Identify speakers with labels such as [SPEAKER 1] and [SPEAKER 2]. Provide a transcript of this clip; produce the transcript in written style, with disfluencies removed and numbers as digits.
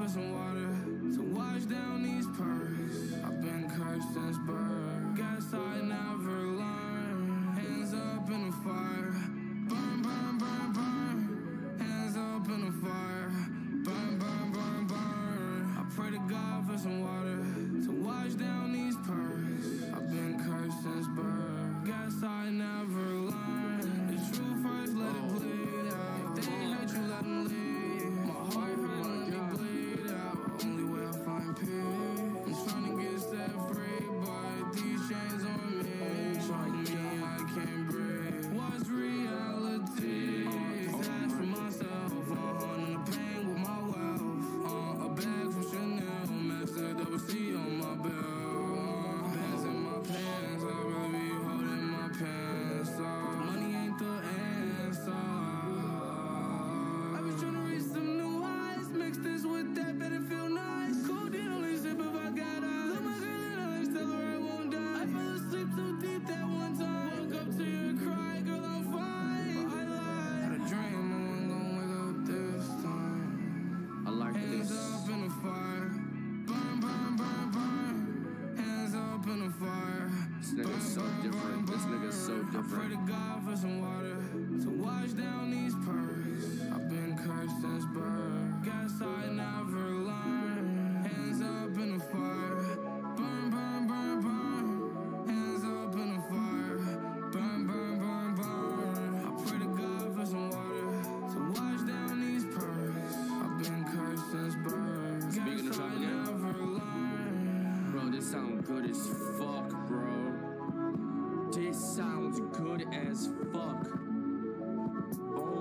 [SPEAKER 1] for some water to wash down these purrs. I've been cursed since birth. Guess I never learned. Hands up in the fire. Burn, burn, burn, burn. Hands up in the fire. Burn, burn, burn, burn. I pray to God for some water to wash down these purrs. I've been cursed since birth. Guess I never learned. The truth first, let it bleed out. If they hurt you, let them leave. My heart hurt, let me bleed out. Only way I find peace. I'm trying to get set free, but these chains on me. Trying me, I can't breathe. What's reality? Ask for myself. In the pain with my wealth. A bag from Chanel, master double C on my belt. Hands in my pants, I'd rather be holding my pants up. Money ain't the answer. I've been trying to reach some new highs. Mix this with that, better feel nice. Codeine only sip if I got eyes. Look my girl in eyes, tell her I won't die. I fell asleep too deep that one time. Woke up to you and cry, girl, I'm fine. But I lied. Had a dream, I wasn't gonna wake up this time.
[SPEAKER 2] I like
[SPEAKER 1] Hands up in the fire. Burn, burn, burn, burn. Hands up in the fire.
[SPEAKER 2] This nigga's so different. This nigga's so
[SPEAKER 1] I pray
[SPEAKER 2] different.
[SPEAKER 1] to God for some water to wash down these purrs. I've been cursed since birth. Guess I never learned. Hands up in the fire. Burn, burn, burn, burn. Hands up in the fire. Burn, burn, burn, burn. I pray to God for some water to wash down these purrs. I've been cursed since birth.
[SPEAKER 2] Speaking of
[SPEAKER 1] Guess I
[SPEAKER 2] something,
[SPEAKER 1] never learned.
[SPEAKER 2] bro, this sounds good as fuck, bro. This sounds good as fuck. Oh